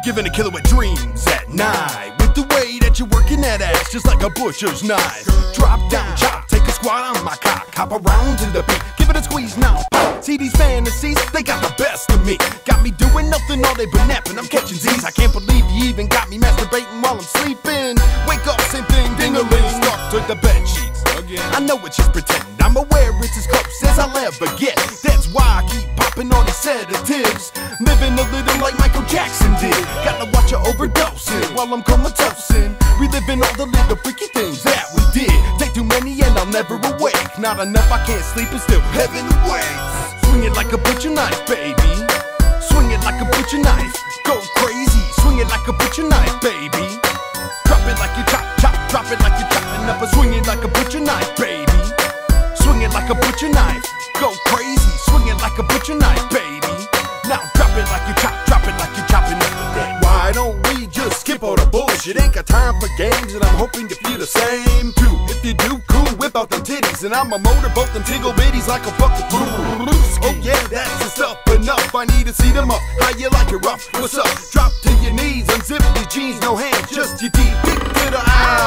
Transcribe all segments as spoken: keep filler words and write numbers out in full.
giving a killer with dreams at night. With the way that you're working that ass, just like a butcher's knife. Drop down, chop, take a squat on my cock, hop around to the beat, give it a squeeze now. See these fantasies, they got the best of me. Got me doing nothing all day but napping, I'm catching Z's. I can't believe you even got me masturbating while I'm sleeping. Wake up, same thing, ding-a-ling, stuck to the bed sheets again. I know it's just pretend, I'm aware it's as close as I'll ever get. That's why I keep popping all these sedatives, living a little like Michael Jackson did. Gotta watch her overdosing while I'm comatosing, reliving all the little freaky things that we did. Take too many and I'll never awake. Not enough, I can't sleep and still heaven awaits. Swing it like a butcher knife, baby. Swing it like a butcher knife. Go crazy. Swing it like a butcher knife, baby. Drop it like you chop, chop, drop it like you're chopping up. And swing it like a butcher knife, baby. Swing it like a butcher knife. Go crazy. Swing it like a butcher knife, baby. Now drop it like you chop, drop it like you're chopping up. Why don't we just skip all the bullshit? Ain't got time for games, and I'm hoping you feel the same too. If you do, cool, whip out them titties, and I'ma motorboat them tingle bitties like a fucking fool. Oh yeah, that's the stuff enough. I need to see them up. How you like it rough? What's up? Drop to your knees, unzip your jeans, no hands, just your teeth. Dick to the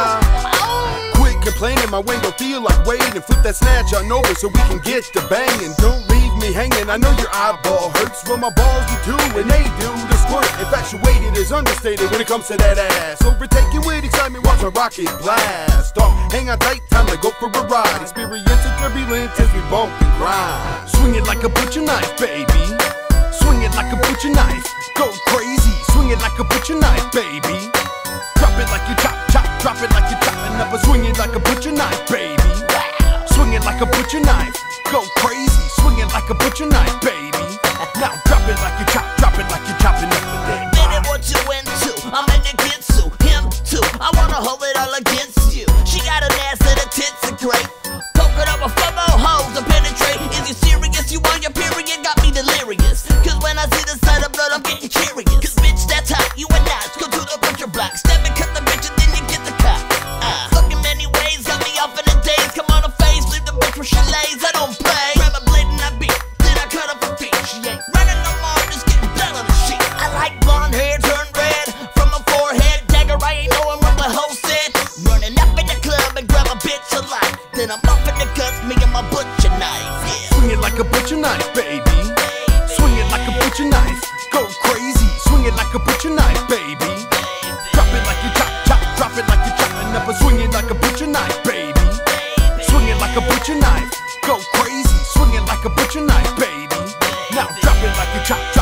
eye. Quit complaining, my wing gon' feel like waiting. Flip that snatch on over so we can get to banging. Don't leave me hanging. I know your eyeball hurts, well my balls do too, and they do the squirt. Infatuated is understated when it comes to that ass. Overtaken with excitement, watch my rocket blast off. Hang on tight, time to go for a ride. Experience the turbulence as we bump and grind. Swing it like a butcher knife, baby. Swing it like a butcher knife. Go crazy. Swing it like a butcher knife, baby. Drop it like you chop, chop, drop it like you're chopping up. And swing it like a butcher knife, baby. Swing it like a butcher knife. Go crazy. Swing it like a butcher knife, baby. Now drop it like you chop, drop it like you're chopping up. Minute what you into, I'm in the Gitsu, him too. I wanna hold it all against you. She got an ass and her tits are great. Poking up a four more holes to penetrate. Is you serious? You on your period? Got me delirious. Cause when I see the sight of blood, I'm getting curious. Cause bitch, that's hot, you and I go to the butcher block. Step and cut the bitch and then you get the cop. Uh, fucking many ways, got me off in the days. Come on her face, leave the bitch where she lays. I don't play. Grab a blade and I beat. Then I cut up her feet. She ain't running no more, just getting blood on the sheet. I like blonde hair turned red from her forehead. Dagger, I ain't knowing what the hoe said. Running up in the club and grab a bitch alive. Then I'm off in the cuts, me and my butcher knife. Yeah. Swing it like a butcher knife, baby. Swing it like a butcher knife. Go crazy. Swing it like a butcher knife, baby. Drop it like you chop, chop, drop it like you're chopping up. And swing it like a butcher knife, baby. Swing it like a butcher knife. Go crazy. Swing it like a butcher knife, baby. Now drop it like you chop, chop.